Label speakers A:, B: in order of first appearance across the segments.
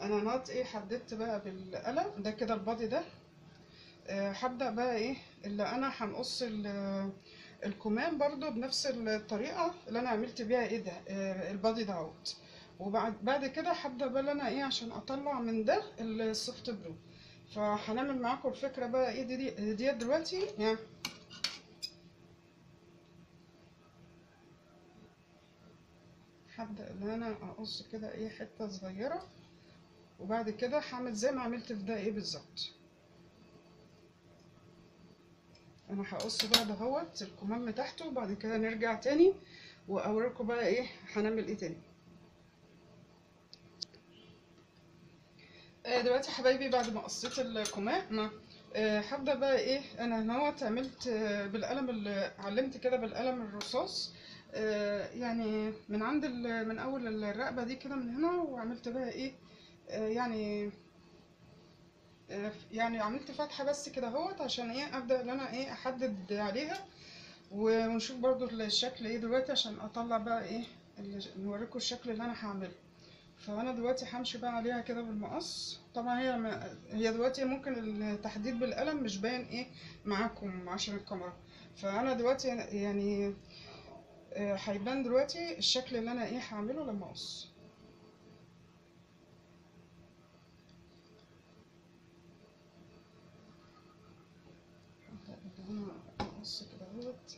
A: انا نقط ايه حددت بقى بالقلم ده كده البادي ده. هبدأ بقى ايه اللي انا هنقص الكمام برضو بنفس الطريقة اللي انا عملت بيها ايه ده البادي دوت. وبعد كده هبدأ بقى اللي انا ايه عشان اطلع من ده السوفت برو. فهنعمل معاكم الفكرة بقى ايه دي دلوقتي يعني. هبدأ ان انا اقص كده ايه حتة صغيرة، وبعد كده هعمل زي ما عملت في ده ايه بالظبط. انا هقص بقى دهوت الكمام بتاعته، وبعد كده نرجع تاني واوريكم بقى ايه هنعمل ايه تاني. دلوقتي يا حبايبي بعد ما قصيت الكمام هبدأ بقى ايه انا هنوت عملت بالقلم اللي علمت كده بالقلم الرصاص. يعني من اول الرقبة دي كده من هنا، وعملت بقى ايه يعني يعني عملت فتحة بس كده اهوت عشان ايه ابدأ ان انا ايه احدد عليها. ونشوف برضو الشكل ايه دلوقتي عشان اطلع بقى ايه نوريكم الشكل اللي انا هعمله. فانا دلوقتي همشي بقى عليها كده بالمقص. طبعا هي دلوقتي ممكن التحديد بالقلم مش باين ايه معاكم عشان الكاميرا. فانا دلوقتي يعني هيبان دلوقتي الشكل اللي انا ايه هعمله لما اقص. هبدأ ان انا اقص كده اهوت.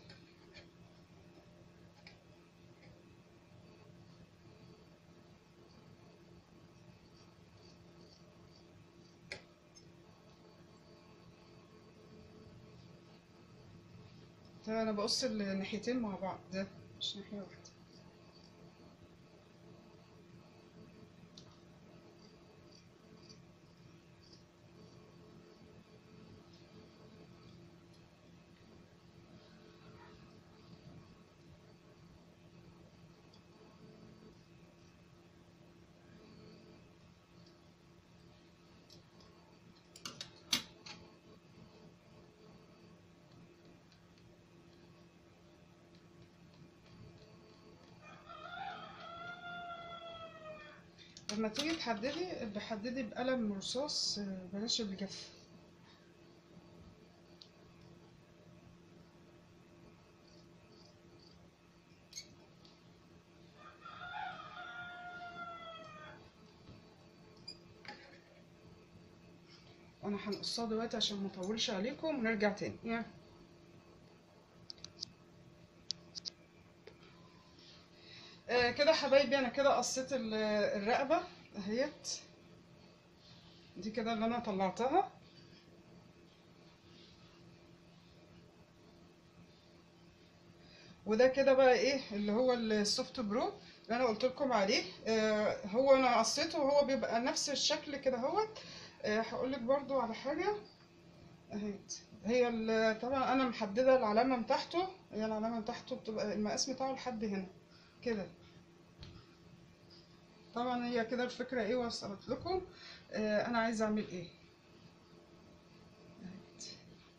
A: ده انا بقص الناحيتين مع بعض، ده مش ناحية واحدة. لما تيجي بحددي بقلم رصاص، بلاش بالجاف. انا هنقصها دلوقتي عشان ما اطولش عليكم ونرجع تاني يعني. كده حبايبي انا كده قصيت الرقبه اهيت، دي كده اللي انا طلعتها. وده كده بقى ايه اللي هو السوفت برو اللي انا قلت لكم عليه. هو انا قصيته وهو بيبقى نفس الشكل كده اهوت. هقول لك برضو على حاجه اهيت. هي طبعا انا محدده العلامه بتاعته، هي العلامه بتاعته بتبقى المقاس بتاعه لحد هنا كده. طبعا هي كده الفكره ايه وصلت لكم. انا عايزه اعمل ايه أهيت.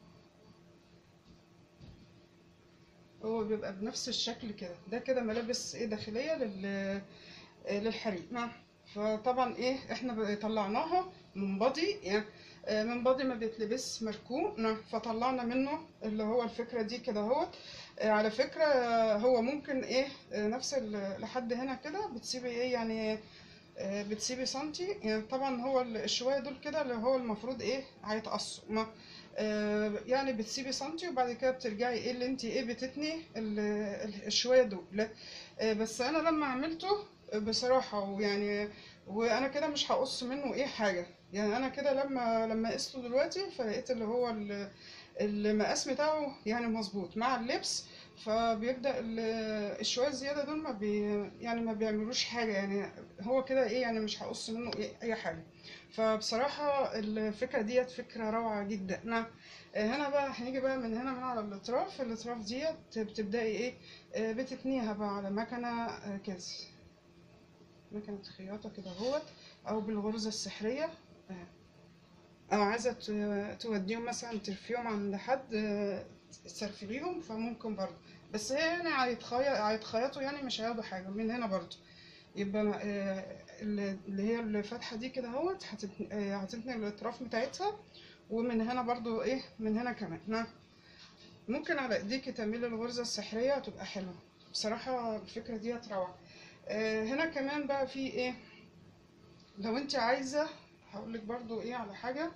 A: هو بيبقى بنفس الشكل كده، ده كده ملابس ايه داخليه للحريم. فطبعا ايه احنا طلعناها من بادي يعني. من بادي ما بيتلبس مركون، فطلعنا منه اللي هو الفكره دي كده اهوت. على فكره هو ممكن ايه نفس لحد هنا كده بتسيبي ايه يعني بتسيبي سنتي يعني. طبعا هو الشوية دول كده اللي هو المفروض ايه هيتقصوا يعني بتسيبي سنتي، وبعد كده بترجعي ايه اللي انت ايه بتتني الشوية دول. لا بس انا لما عملته بصراحة ويعني وانا كده مش هقص منه ايه حاجة يعني. انا كده لما قسته دلوقتي فلقيت اللي هو المقاس بتاعه يعني مظبوط مع اللبس. فبيبدأ الشوية الزيادة دول يعني ما بيعملوش حاجة يعني. هو كده ايه يعني مش هقص منه ايه اي حاجة. فبصراحة الفكرة ديت فكرة روعة جدا. نعم. هنا بقى هنيجي بقى من هنا من على الاطراف ديت بتبدأي ايه بتتنيها بقى على مكنة كده، مكنة خياطة كده اهوت، او بالغرزة السحرية. او عايزة توديهم مثلا ترفيهم عند حد تسرفليهم فممكن برضه. بس هي يعني هيتخيطوا يعني مش هياخدوا حاجة من هنا برضه. يبقى اللي هي الفتحة دي كده اهوت هتتني الاطراف بتاعتها، ومن هنا برضو ايه من هنا كمان. نعم. ممكن على ايديكي تعملي الغرزة السحرية هتبقى حلوة بصراحة، الفكرة دي روعة. هنا كمان بقى في ايه، لو انت عايزة هقولك برضو ايه على حاجة.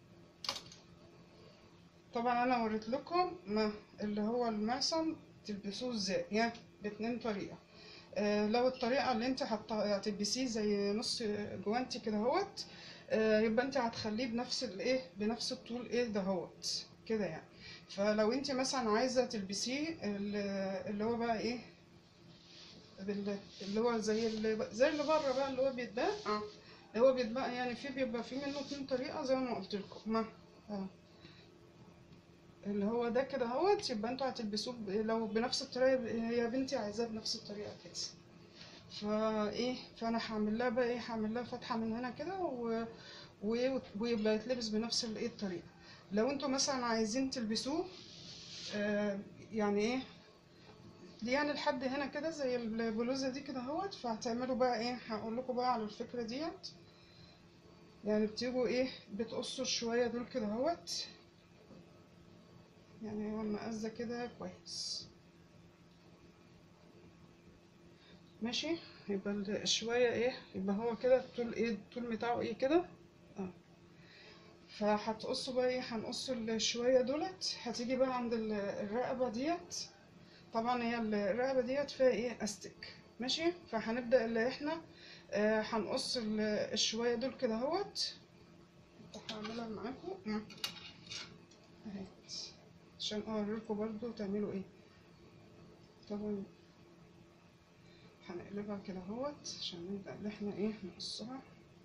A: طبعا انا وريت لكم ما اللي هو المعصم تلبسوه ازاي، يعني باتنين طريقة. لو الطريقة اللي انت هتلبسيه زي نص جوانتي كده اهوت، يبقى انت هتخليه بنفس الايه بنفس الطول ايه دهوت كده يعني. فلو انت مثلا عايزة تلبسيه اللي هو بقى ايه اللي هو زي اللي بره بقى اللي هو بيتباع اللي هو بيتباع يعني، بيبقى فيه منه اتنين طريقة زي ما قلت لكم. ما اللي هو ده كده اهوت، يبقى انتوا هتلبسوه لو بنفس الطريقة هي بنتي عايزاه بنفس الطريقة كده. فانا هعمل لها بقى ايه، هعمل لها فتحه من هنا كده ويبقى يتلبس بنفس الايه الطريقه. لو انتوا مثلا عايزين تلبسوه يعني ايه دي يعني لحد هنا كده زي البلوزه دي كده اهوت، فهتعملوا بقى ايه، هقول لكم بقى على الفكره ديت. يعني بتيجوا ايه بتقصوا شويه دول كده اهوت، يعني هو المقاس ده كده كويس ماشي. يبقى شويه ايه، يبقى هو كده الطول ايه الطول بتاعه ايه كده. فهتقصوا بقى ايه، هنقص الشوية دولت، هتيجي بقى عند الرقبة ديت. طبعا هي الرقبة ديت فيها ايه استك ماشي. فهنبدأ اللي احنا هنقص الشوية دول كده اهوت. هعملها معاكم اهيت عشان اوريلكوا برضو تعملوا ايه. طبعا هنقلبها كده اهوت عشان نبدأ اللي احنا ايه نقصها.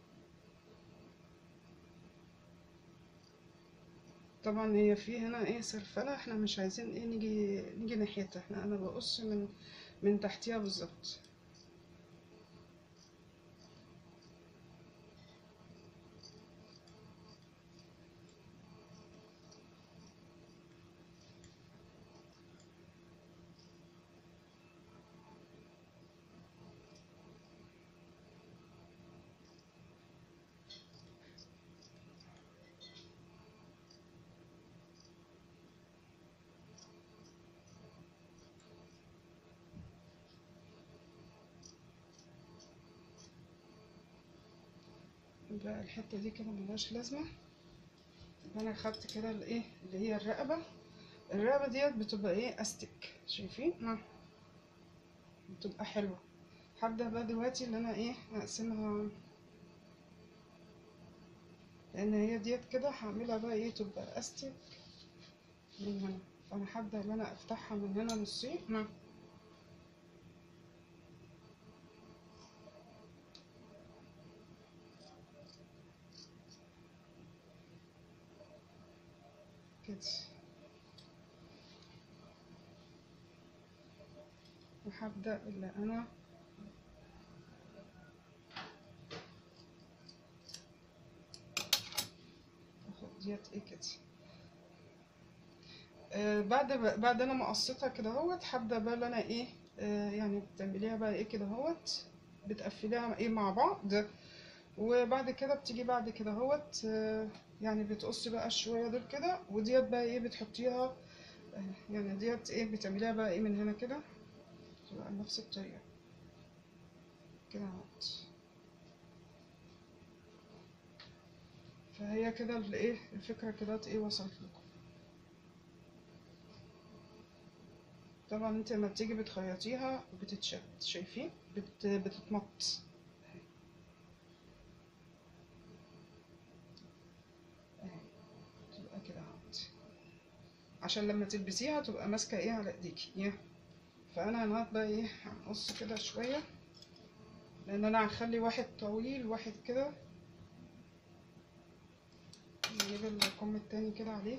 A: طبعا هي في هنا ايه سلفلة، احنا مش عايزين ايه نيجي ناحيتها، انا بقص من تحتيها بالظبط بقى. الحتة دي كده ملهاش لازمة. انا خدت كده الايه اللي هي الرقبة ديت بتبقى ايه استك شايفين بتبقى حلوة. هبدأ بقى دلوقتي اللي انا ايه هقسمها، لان هي ديت كده هعملها بقى ايه تبقى استك من هنا. فانا هبدأ ان انا افتحها من هنا نصين كده، وهبدأ اللي انا اخد ديت ايه كده. بعد انا ما قصيتها كده اهوت، هبدأ بقى اللي انا ايه يعني بتعمليها بقى ايه كده اهوت، بتقفليها ايه مع بعض. وبعد كده بتيجي بعد كده اهوت يعني بتقصي بقى شويه دول كده، وديت بقى ايه بتحطيها يعني ديت ايه بتعمليها بقى ايه من هنا كده، تبقى نفس الطريقه كده اهوت. فهي كده الايه الفكره كده ايه وصلت لكم. طبعا انت لما بتيجي بتخيطيها بتتشد شايفين بتتمط اهي، تبقى كده اهوت عشان لما تلبسيها تبقى ماسكه ايه على ايديكي. فانا هنقعد بقى ايه هنقص كده شويه، لان انا هخلي واحد طويل واحد كده. نجيب الكم التاني كده عليه.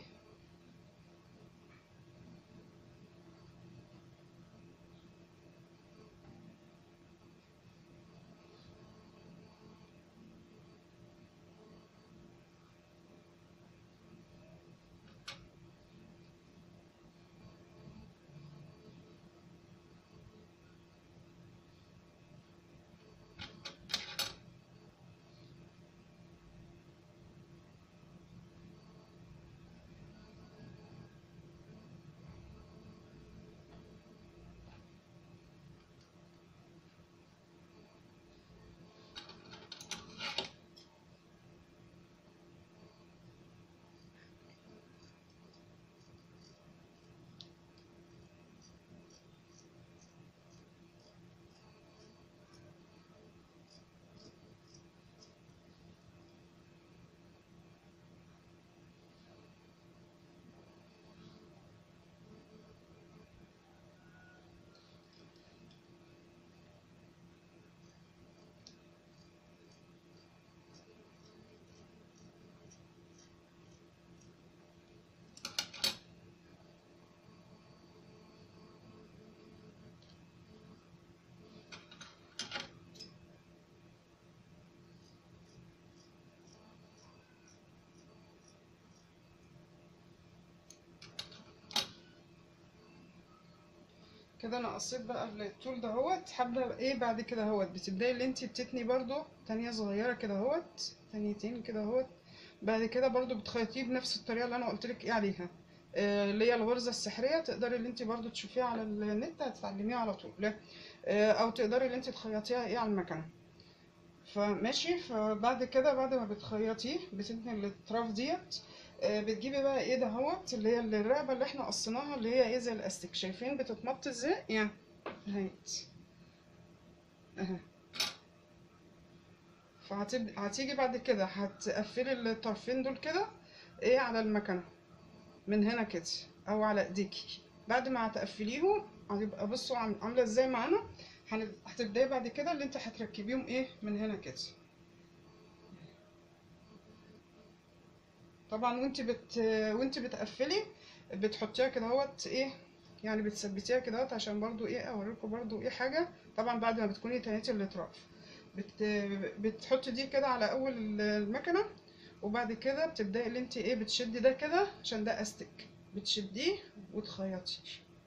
A: كده انا قصيت بقى الطول دهوت. حابه ايه بعد كده اهوت بتبداي اللي انت بتتني برضو تانية صغيره كده اهوت، تانيتين كده اهوت. بعد كده برضو بتخيطيه بنفس الطريقه اللي انا قلت لك ايه عليها، اللي هي الغرزه السحريه. تقدري اللي انت برضو تشوفيها على النت هتتعلميها على طول. لا او تقدري اللي انت تخيطيها ايه على المكنه. فماشي. فبعد كده بعد ما بتخيطيه بتتني الاطراف ديت. بتجيبي بقى ايه دهوت اللي هي الرقبه اللي احنا قصيناها اللي هي ايه زي الاستيك. شايفين بتتمط ازاي يعني اهيت اهي. هتيجي بعد كده هتقفلي الطرفين دول كده ايه على المكنه من هنا كده او على ايديكي. بعد ما هتقفليهم هتبقى بصوا عامله ازاي معانا. هتبداي بعد كده اللي انت هتركبيهم ايه من هنا كده. طبعا وانت بتقفلي بتحطيها كده اهوت ايه، يعني بتثبتيها كده اهوت عشان برضو ايه اوريكم برضو ايه حاجه. طبعا بعد ما بتكوني تنيتي الاطراف بت... بتحطي دي كده على اول المكنه. وبعد كده بتبداي اللي انت ايه بتشدي ده كده عشان ده استك، بتشديه وتخيطيه.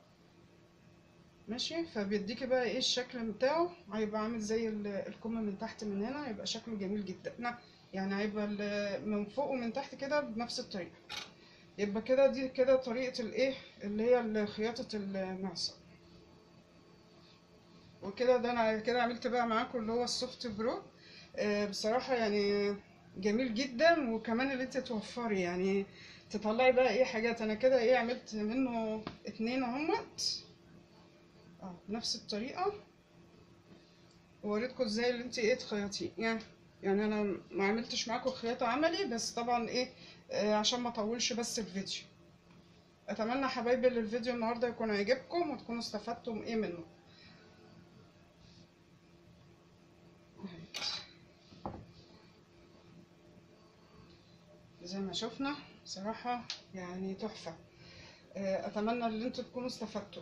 A: ماشي. فبيديكي بقى ايه الشكل بتاعه. هيبقى عامل زي الكم من تحت من هنا. هيبقى شكله جميل جدا. يعني هيبقى من فوق ومن تحت كده بنفس الطريقه. يبقى كده دي كده طريقه الايه اللي هي خياطه المعصم. وكده ده انا كده عملت بقى معاكم اللي هو السوفت برو. بصراحه يعني جميل جدا. وكمان اللي انت توفري يعني تطلعي بقى ايه حاجات. انا كده ايه عملت منه اتنين اهمت بنفس الطريقه. ووريتكم ازاي اللي انت ايه تخيطيه يعني انا ما عملتش معاكم خياطه عملي بس طبعا ايه عشان ما اطولش بس الفيديو. اتمنى حبايبي ان الفيديو النهارده يكون عجبكم وتكونوا استفدتم ايه منه. زي ما شفنا بصراحه يعني تحفه. اتمنى ان انتوا تكونوا استفدتوا.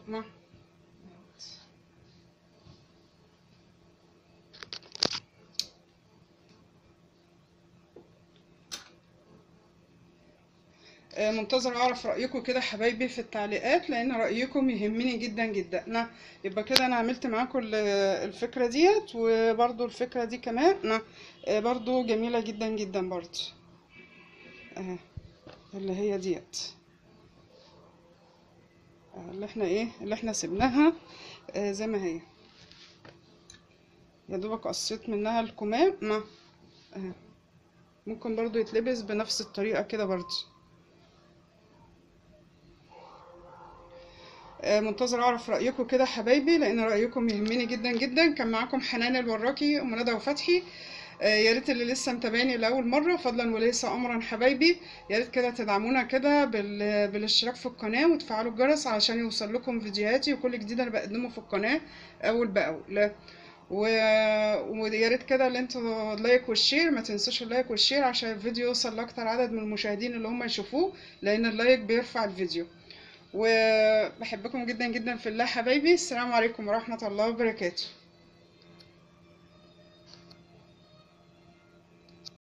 A: منتظر اعرف رايكم كده حبايبي في التعليقات لان رايكم يهمني جدا جدا. يبقى كده انا عملت معاكم الفكره ديت وبرده الفكره دي كمان برضو جميله جدا جدا برضو اهي اللي هي ديت اللي احنا سيبناها زي ما هي. يا دوبك قصيت منها الكمام اهي. ممكن برضو يتلبس بنفس الطريقه كده برضو. منتظر اعرف رايكم كده حبايبي لان رايكم يهمني جدا جدا. كان معاكم حنان الوراكي ام ندى وفتحي. يا ريت اللي لسه متابعني لاول مره فضلا وليس امرا حبايبي يا ريت كده تدعمونا كده بالاشتراك في القناه وتفعلوا الجرس علشان يوصل لكم فيديوهاتي وكل جديد انا بقدمه في القناه اول باول. ويا ريت كده اللي انتوا اللايك والشير. ما تنسوش اللايك والشير عشان الفيديو يوصل لاكتر عدد من المشاهدين اللي هم يشوفوه لان اللايك بيرفع الفيديو. وبحبكم جدا جدا في الله حبايبي. السلام عليكم ورحمة الله وبركاته.